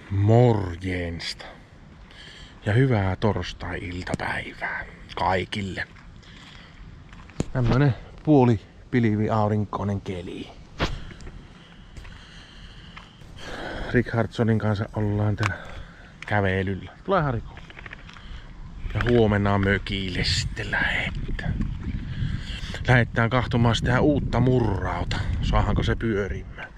Morjensta. Ja hyvää torstai-iltapäivää kaikille. Tämmönen puoli pilvi aurinkoinen keli. Richardsonin kanssa ollaan täällä kävelyllä. Tule Hariko. Ja huomenna mökille sitten lähdetään. Lähdetään kahtomaan sitä uutta murrauta. Saahanko se pyörimään?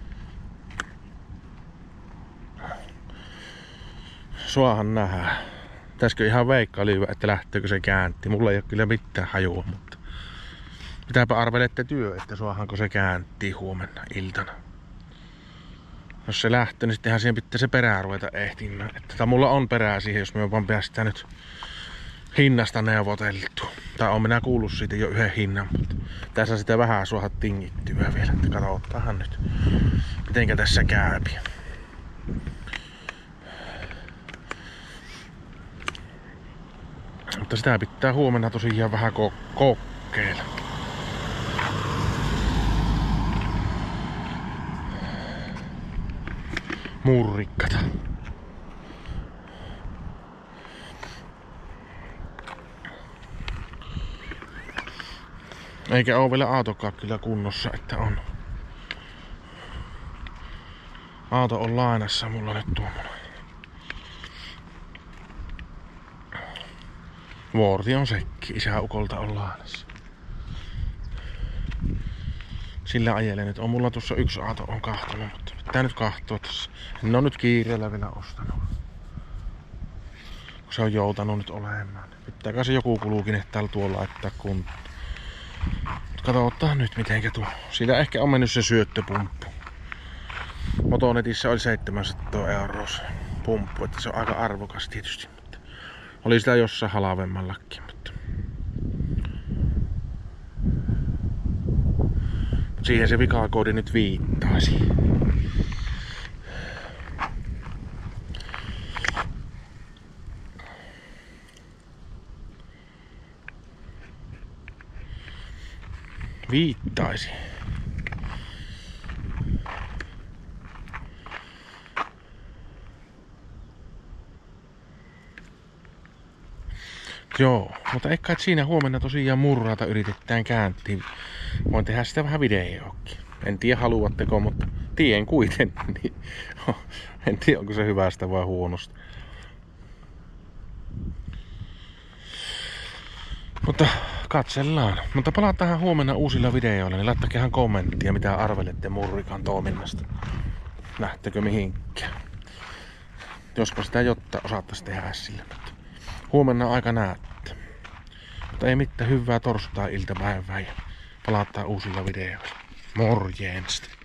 Suahan nähdään. Pitäisikö ihan veikkailla, että lähteekö se käänti. Mulla ei ole kyllä mitään hajua, mutta mitäpä arvelette työ, että suahanko se käänti huomenna iltana. Jos se lähtee, niin sittenhän siihen pitää se perää ruveta ehtimään. Että mulla on perää siihen, jos me vaan päästään nyt hinnasta neuvoteltu. Tai on minä kuullut siitä jo yhden hinnan, mutta tässä sitä vähän suoha tingittyä vielä. Että katsotaan nyt, mitenkä tässä käypi. Mutta sitä pitää huomenna tosiaan vähän kokeilla. Murrikkata. Eikä oo vielä autokaan kyllä kunnossa, että on. Auto on lainassa mulla nyt tuommoinen. Vuorti on sekki, isäukolta on lainassa. Sillä ajelen nyt on mulla tuossa yksi auto on kahtonut, mutta pitää nyt kahtoa tässä. En oo nyt kiireellä vielä ostanut. Kun se on joutanut nyt olemaan. Pitääkö se joku kulukin täällä tuolla laittaa kuntoon. Katsotaan nyt mitenkä tuo. Siitä ehkä on mennyt se syöttöpumppu. Motonetissä oli 700 € se pumppu, että se on aika arvokas tietysti. Mutta oli sitä jossain halvemmallakin. Mutta siihen se vikakoodi nyt viittaisi. Viittaisi. Joo, mutta ehkä et siinä huomenna tosiaan murrata yritetään kääntiin. Voin tehdä sitä vähän videoakin. En tiedä haluatteko, mutta tien kuitenkin. En tiedä onko se hyvästä vai huonosta. Mutta katsellaan. Mutta palataan huomenna uusilla videoilla, niin laittakehan kommenttia, mitä arvelette murrikan toiminnasta. Lähtekö mihinkään. Jospa sitä jotta osattais tehdä sillä. Huomenna aika näette. Mutta ei mitään, hyvää torstai-iltapäivää ja palataan uusilla videoilla. Morjensta.